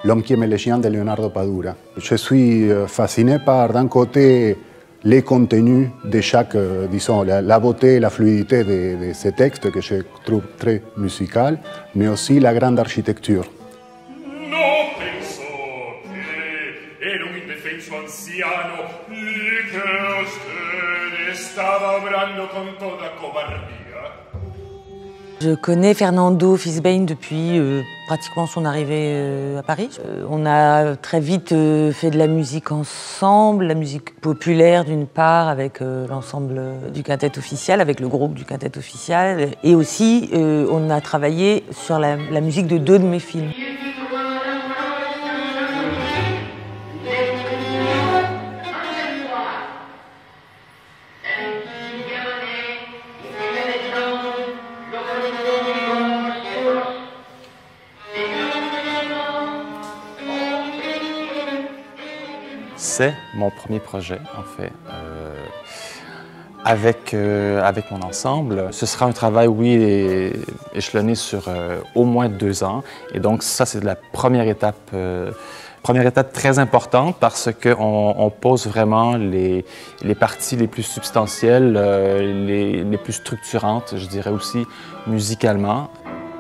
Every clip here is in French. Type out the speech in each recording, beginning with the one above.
L'homme qui aimait les chiens de Leonardo Padura. Je suis fasciné par, d'un côté, les contenus de chaque, disons, la beauté et la fluidité de ces textes que je trouve très musical, mais aussi la grande architecture. Je connais Fernando Fisbein depuis pratiquement son arrivée à Paris. On a très vite fait de la musique ensemble, la musique populaire d'une part avec l'ensemble du quintet officiel, avec le groupe du quintet officiel, et aussi on a travaillé sur la musique de 2 de mes films. C'est mon premier projet, en fait, avec mon ensemble. Ce sera un travail, oui, échelonné sur au moins 2 ans. Et donc, ça, c'est la première étape très importante parce qu'on pose vraiment les parties les plus substantielles, les plus structurantes, je dirais aussi, musicalement.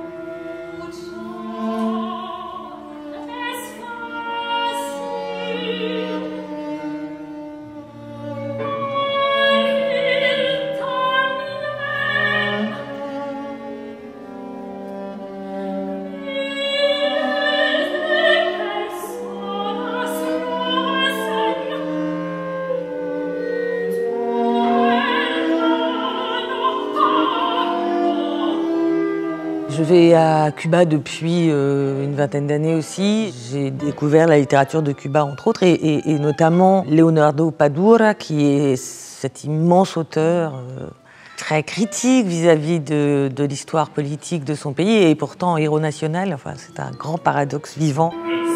Je vais à Cuba depuis une vingtaine d'années aussi. J'ai découvert la littérature de Cuba, entre autres, et notamment Leonardo Padura, qui est cet immense auteur très critique vis-à-vis de l'histoire politique de son pays, et pourtant héros national. Enfin, c'est un grand paradoxe vivant.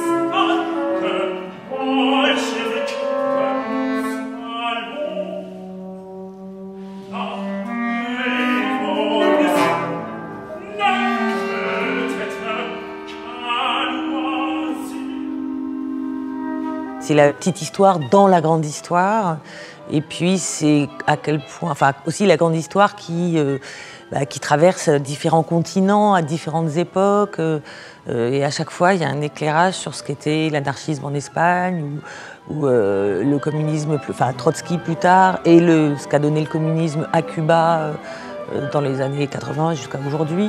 C'est la petite histoire dans la grande histoire, et puis c'est à quel point, enfin aussi la grande histoire qui traverse différents continents à différentes époques, et à chaque fois il y a un éclairage sur ce qu'était l'anarchisme en Espagne ou le communisme, enfin Trotsky plus tard, et ce qu'a donné le communisme à Cuba dans les années 80 jusqu'à aujourd'hui.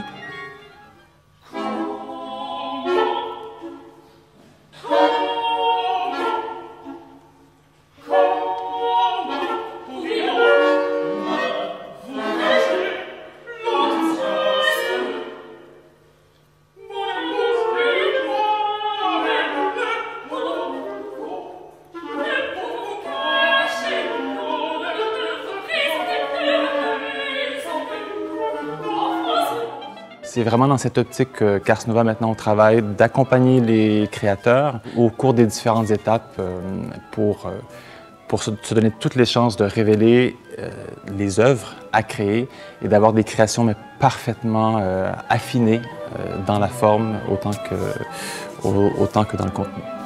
C'est vraiment dans cette optique qu'Ars Nova, maintenant, on travaille d'accompagner les créateurs au cours des différentes étapes pour se donner toutes les chances de révéler les œuvres à créer et d'avoir des créations mais parfaitement affinées dans la forme autant que dans le contenu.